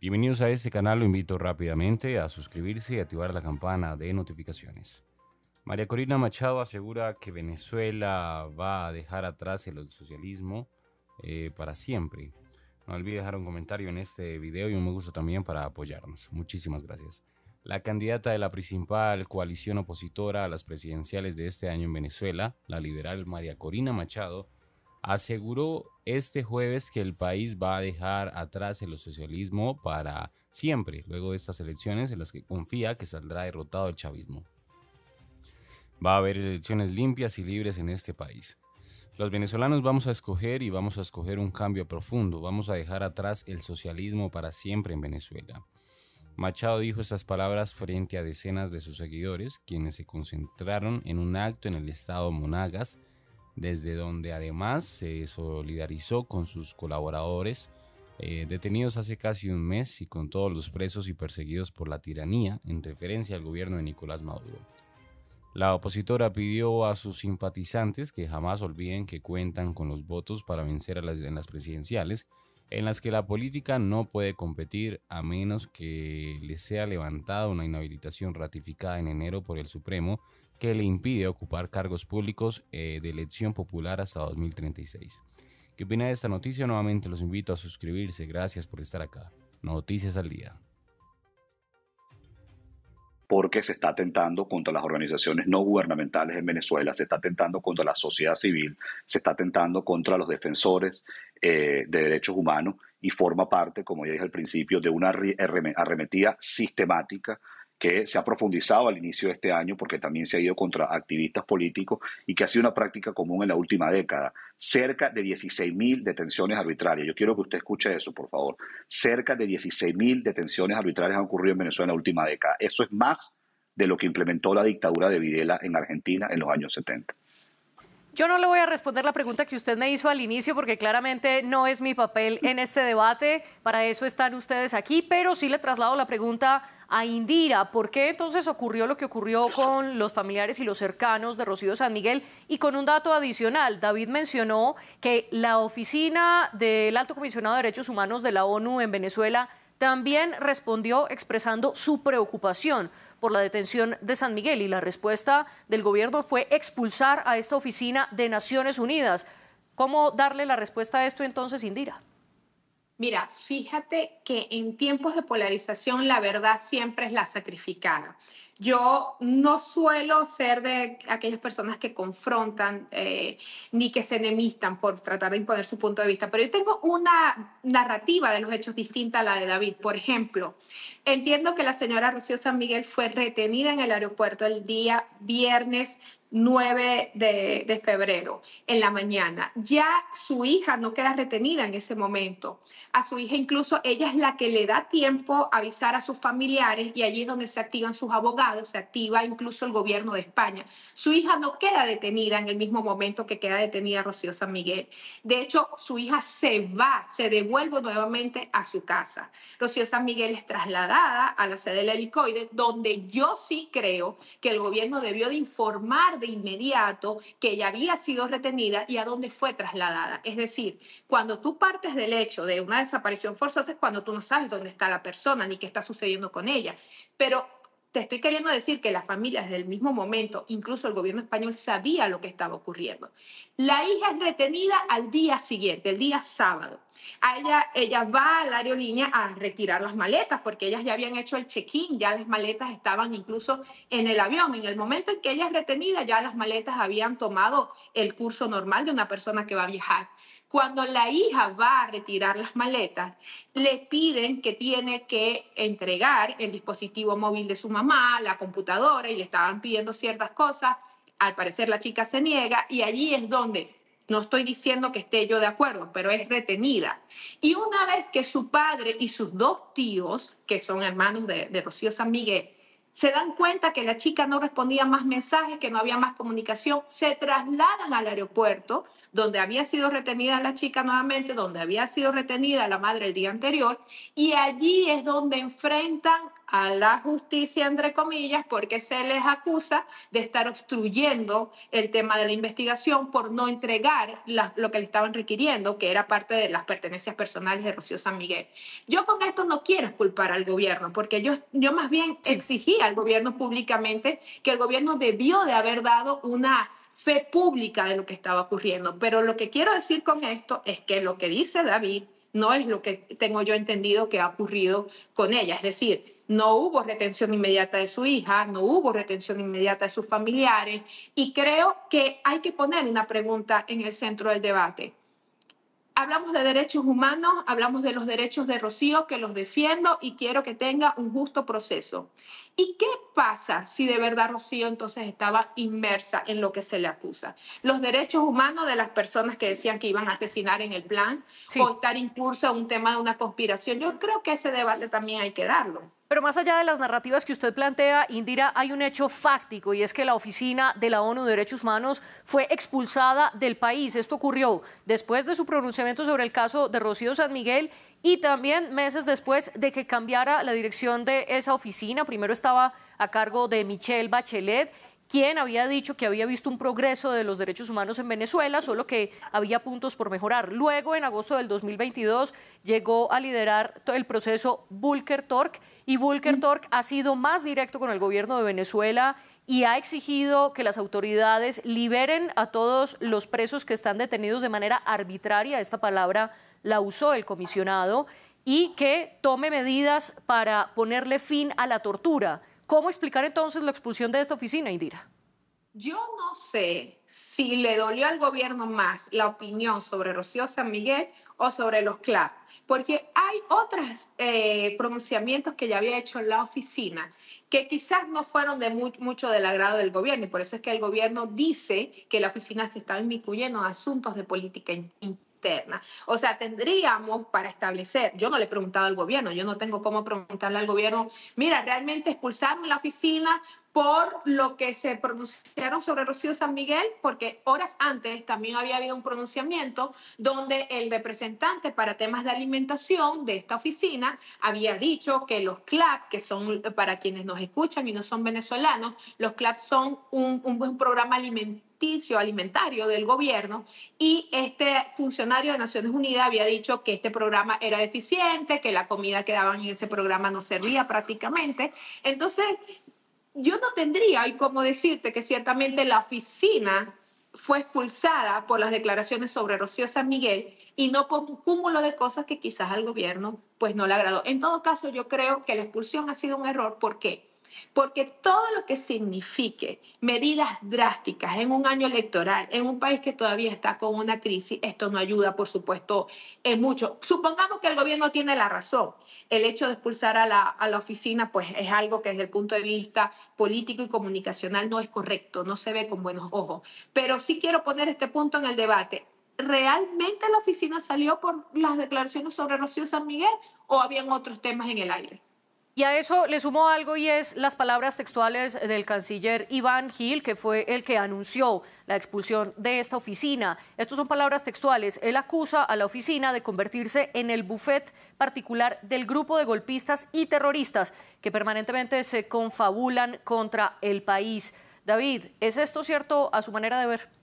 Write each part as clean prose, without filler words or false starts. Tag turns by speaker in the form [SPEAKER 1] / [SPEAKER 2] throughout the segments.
[SPEAKER 1] Bienvenidos a este canal, lo invito rápidamente a suscribirse y activar la campana de notificaciones. María Corina Machado asegura que Venezuela va a dejar atrás el socialismo para siempre. No olvide dejar un comentario en este video y un me gusta también para apoyarnos. Muchísimas gracias. La candidata de la principal coalición opositora a las presidenciales de este año en Venezuela, la liberal María Corina Machado, aseguró este jueves que el país va a dejar atrás el socialismo para siempre, luego de estas elecciones en las que confía que saldrá derrotado el chavismo. Va a haber elecciones limpias y libres en este país. Los venezolanos vamos a escoger un cambio profundo, vamos a dejar atrás el socialismo para siempre en Venezuela. Machado dijo estas palabras frente a decenas de sus seguidores, quienes se concentraron en un acto en el estado Monagas, desde donde además se solidarizó con sus colaboradores detenidos hace casi un mes y con todos los presos y perseguidos por la tiranía, en referencia al gobierno de Nicolás Maduro. La opositora pidió a sus simpatizantes que jamás olviden que cuentan con los votos para vencer en las presidenciales, en las que la política no puede competir a menos que les sea levantada una inhabilitación ratificada en enero por el Supremo que le impide ocupar cargos públicos de elección popular hasta 2036. ¿Qué opina de esta noticia? Nuevamente los invito a suscribirse. Gracias por estar acá. Noticias al día.
[SPEAKER 2] Porque se está atentando contra las organizaciones no gubernamentales en Venezuela, se está atentando contra la sociedad civil, se está atentando contra los defensores de derechos humanos y forma parte, como ya dije al principio, de una arremetida sistemática que se ha profundizado al inicio de este año porque también se ha ido contra activistas políticos y que ha sido una práctica común en la última década. Cerca de 16.000 detenciones arbitrarias. Yo quiero que usted escuche eso, por favor. Cerca de 16.000 detenciones arbitrarias han ocurrido en Venezuela en la última década. Eso es más de lo que implementó la dictadura de Videla en Argentina en los años 70.
[SPEAKER 3] Yo no le voy a responder la pregunta que usted me hizo al inicio porque claramente no es mi papel en este debate, para eso están ustedes aquí, pero sí le traslado la pregunta a Indira. ¿Por qué entonces ocurrió lo que ocurrió con los familiares y los cercanos de Rocío San Miguel? Y con un dato adicional, David mencionó que la oficina del Alto Comisionado de Derechos Humanos de la ONU en Venezuela también respondió expresando su preocupación por la detención de San Miguel y la respuesta del gobierno fue expulsar a esta oficina de Naciones Unidas. ¿Cómo darle la respuesta a esto entonces, Indira?
[SPEAKER 4] Mira, fíjate que en tiempos de polarización la verdad siempre es la sacrificada. Yo no suelo ser de aquellas personas que confrontan ni que se enemistan por tratar de imponer su punto de vista, pero yo tengo una narrativa de los hechos distinta a la de David. Por ejemplo, entiendo que la señora Rocío San Miguel fue retenida en el aeropuerto el día viernes 9 de febrero, en la mañana. Ya su hija no queda retenida en ese momento. A su hija incluso ella es la que le da tiempo a avisar a sus familiares y allí es donde se activan sus abogados, se activa incluso el gobierno de España. Su hija no queda detenida en el mismo momento que queda detenida Rocío San Miguel. De hecho, su hija se va, se devuelve nuevamente a su casa. Rocío San Miguel es trasladada a la sede del Helicoide, donde yo sí creo que el gobierno debió de informar de inmediato que ella había sido retenida y a dónde fue trasladada. Es decir, cuando tú partes del hecho de una desaparición forzosa es cuando tú no sabes dónde está la persona ni qué está sucediendo con ella. Pero te estoy queriendo decir que la familia desde el mismo momento, incluso el gobierno español sabía lo que estaba ocurriendo. La hija es retenida al día siguiente, el día sábado. Ella va a la aerolínea a retirar las maletas porque ellas ya habían hecho el check-in, ya las maletas estaban incluso en el avión. En el momento en que ella es retenida, ya las maletas habían tomado el curso normal de una persona que va a viajar. Cuando la hija va a retirar las maletas, le piden que tiene que entregar el dispositivo móvil de su mamá, la computadora, y le estaban pidiendo ciertas cosas. Al parecer la chica se niega y allí es donde, no estoy diciendo que esté yo de acuerdo, pero es retenida. Y una vez que su padre y sus dos tíos, que son hermanos de Rocío San Miguel, se dan cuenta que la chica no respondía más mensajes, que no había más comunicación, se trasladan al aeropuerto, donde había sido retenida la chica nuevamente, donde había sido retenida la madre el día anterior, y allí es donde enfrentan a la justicia, entre comillas, porque se les acusa de estar obstruyendo el tema de la investigación por no entregar lo que le estaban requiriendo, que era parte de las pertenencias personales de Rocío San Miguel. Yo con esto no quiero culpar al gobierno, porque yo más bien exigí al gobierno públicamente que el gobierno debió de haber dado una fe pública de lo que estaba ocurriendo. Pero lo que quiero decir con esto es que lo que dice David no es lo que tengo yo entendido que ha ocurrido con ella. Es decir, no hubo retención inmediata de su hija, no hubo retención inmediata de sus familiares, y creo que hay que poner una pregunta en el centro del debate. Hablamos de derechos humanos, hablamos de los derechos de Rocío, que los defiendo y quiero que tenga un justo proceso. ¿Y qué pasa si de verdad Rocío entonces estaba inmersa en lo que se le acusa? Los derechos humanos de las personas que decían que iban a asesinar en el plan, o estar incursa en un tema de una conspiración. Yo creo que ese debate también hay que darlo.
[SPEAKER 3] Pero más allá de las narrativas que usted plantea, Indira, hay un hecho fáctico, y es que la oficina de la ONU de Derechos Humanos fue expulsada del país. Esto ocurrió después de su pronunciamiento sobre el caso de Rocío San Miguel y también meses después de que cambiara la dirección de esa oficina. Primero estaba a cargo de Michelle Bachelet, quien había dicho que había visto un progreso de los derechos humanos en Venezuela, solo que había puntos por mejorar. Luego, en agosto del 2022, llegó a liderar el proceso Volker Turk, y Volker Turk ha sido más directo con el gobierno de Venezuela y ha exigido que las autoridades liberen a todos los presos que están detenidos de manera arbitraria. Esta palabra la usó el comisionado, y que tome medidas para ponerle fin a la tortura. ¿Cómo explicar entonces la expulsión de esta oficina, Indira?
[SPEAKER 4] Yo no sé si le dolió al gobierno más la opinión sobre Rocío San Miguel o sobre los CLAP, porque hay otros pronunciamientos que ya había hecho la oficina que quizás no fueron de mucho del agrado del gobierno, y por eso es que el gobierno dice que la oficina se estaba inmiscuyendo en asuntos de política interna. O sea, tendríamos para establecer, yo no le he preguntado al gobierno, yo no tengo cómo preguntarle al gobierno, mira, realmente expulsaron la oficina por lo que se pronunciaron sobre Rocío San Miguel, porque horas antes también había habido un pronunciamiento donde el representante para temas de alimentación de esta oficina había dicho que los CLAP, que son, para quienes nos escuchan y no son venezolanos, los CLAP son un programa alimentario del gobierno, y este funcionario de Naciones Unidas había dicho que este programa era deficiente, que la comida que daban en ese programa no servía prácticamente. Entonces, yo no tendría hoy cómo decirte que ciertamente la oficina fue expulsada por las declaraciones sobre Rocío San Miguel y no por un cúmulo de cosas que quizás al gobierno pues no le agradó. En todo caso, yo creo que la expulsión ha sido un error. ¿Por qué? Porque todo lo que signifique medidas drásticas en un año electoral, en un país que todavía está con una crisis, esto no ayuda, por supuesto, en mucho. Supongamos que el gobierno tiene la razón. El hecho de expulsar a la oficina pues es algo que desde el punto de vista político y comunicacional no es correcto, no se ve con buenos ojos. Pero sí quiero poner este punto en el debate. ¿Realmente la oficina salió por las declaraciones sobre Rocío San Miguel o habían otros temas en el aire?
[SPEAKER 3] Y a eso le sumo algo, y es las palabras textuales del canciller Iván Gil, que fue el que anunció la expulsión de esta oficina. Estas son palabras textuales. Él acusa a la oficina de convertirse en el bufet particular del grupo de golpistas y terroristas que permanentemente se confabulan contra el país. David, ¿es esto cierto a su manera de ver?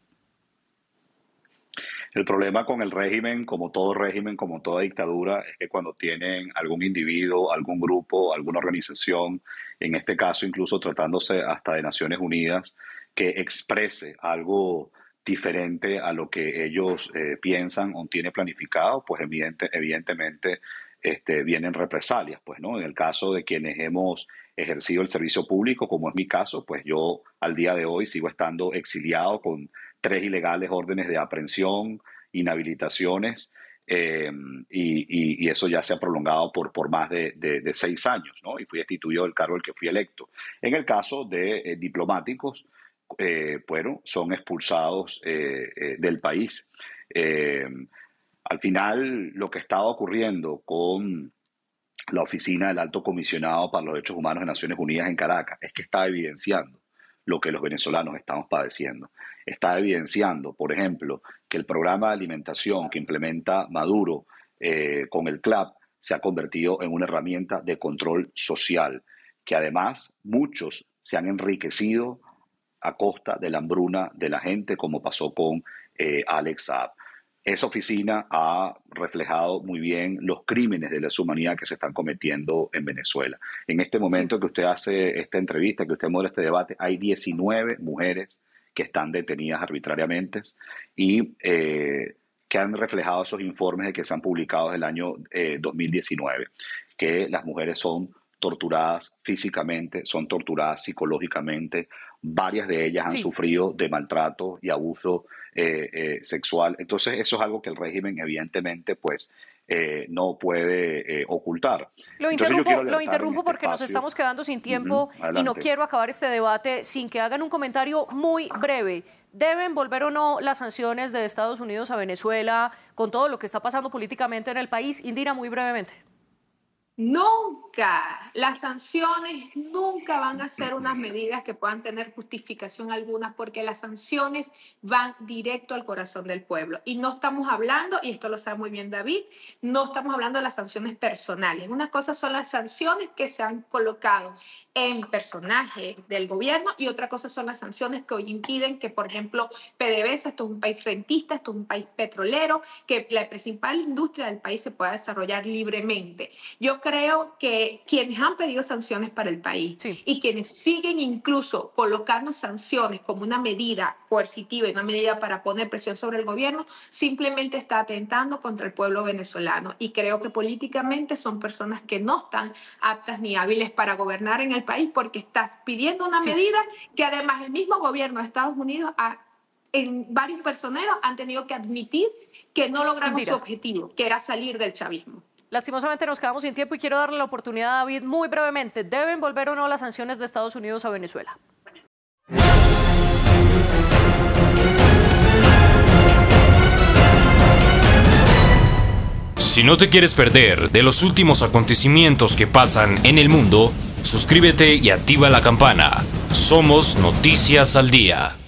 [SPEAKER 2] El problema con el régimen, como todo régimen, como toda dictadura, es que cuando tienen algún individuo, algún grupo, alguna organización, en este caso incluso tratándose hasta de Naciones Unidas, que exprese algo diferente a lo que ellos piensan o tiene planificado, pues evidentemente vienen represalias, pues, ¿no? En el caso de quienes hemos ejercido el servicio público, como es mi caso, pues yo al día de hoy sigo estando exiliado con 3 ilegales órdenes de aprehensión, inhabilitaciones, y eso ya se ha prolongado por más de 6 años, ¿no? Y fui destituido del cargo al que fui electo. En el caso de diplomáticos, bueno, son expulsados del país. Al final, lo que estaba ocurriendo con la oficina del Alto Comisionado para los Derechos Humanos de Naciones Unidas en Caracas es que está evidenciando lo que los venezolanos estamos padeciendo. Está evidenciando, por ejemplo, que el programa de alimentación que implementa Maduro con el CLAP se ha convertido en una herramienta de control social, que además muchos se han enriquecido a costa de la hambruna de la gente, como pasó con Alex Saab. Esa oficina ha reflejado muy bien los crímenes de lesa humanidad que se están cometiendo en Venezuela. En este momento que usted hace esta entrevista, que usted modera este debate, hay 19 mujeres que están detenidas arbitrariamente y que han reflejado esos informes que se han publicado desde el año 2019, que las mujeres son torturadas físicamente, son torturadas psicológicamente, varias de ellas han sufrido de maltrato y abuso sexual. Entonces eso es algo que el régimen evidentemente pues no puede ocultar.
[SPEAKER 3] Lo interrumpo porque nos estamos quedando sin tiempo y no quiero acabar este debate sin que hagan un comentario muy breve. ¿Deben volver o no las sanciones de Estados Unidos a Venezuela con todo lo que está pasando políticamente en el país? Indira, muy brevemente.
[SPEAKER 4] Nunca, las sanciones nunca van a ser unas medidas que puedan tener justificación alguna, porque las sanciones van directo al corazón del pueblo. Y no estamos hablando, y esto lo sabe muy bien David, no estamos hablando de las sanciones personales. Una cosa son las sanciones que se han colocado en personajes del gobierno y otra cosa son las sanciones que hoy impiden que, por ejemplo, PDVSA, esto es un país rentista, esto es un país petrolero, que la principal industria del país se pueda desarrollar libremente. Yo creo que quienes han pedido sanciones para el país y quienes siguen incluso colocando sanciones como una medida coercitiva y una medida para poner presión sobre el gobierno, simplemente está atentando contra el pueblo venezolano. Y creo que políticamente son personas que no están aptas ni hábiles para gobernar en el país, porque estás pidiendo una medida que además el mismo gobierno de Estados Unidos en varios personeros han tenido que admitir que no lograron su objetivo, que era salir del chavismo.
[SPEAKER 3] Lastimosamente nos quedamos sin tiempo y quiero darle la oportunidad a David muy brevemente. ¿Deben volver o no las sanciones de Estados Unidos a Venezuela?
[SPEAKER 1] Si no te quieres perder de los últimos acontecimientos que pasan en el mundo, suscríbete y activa la campana. Somos Noticias al Día.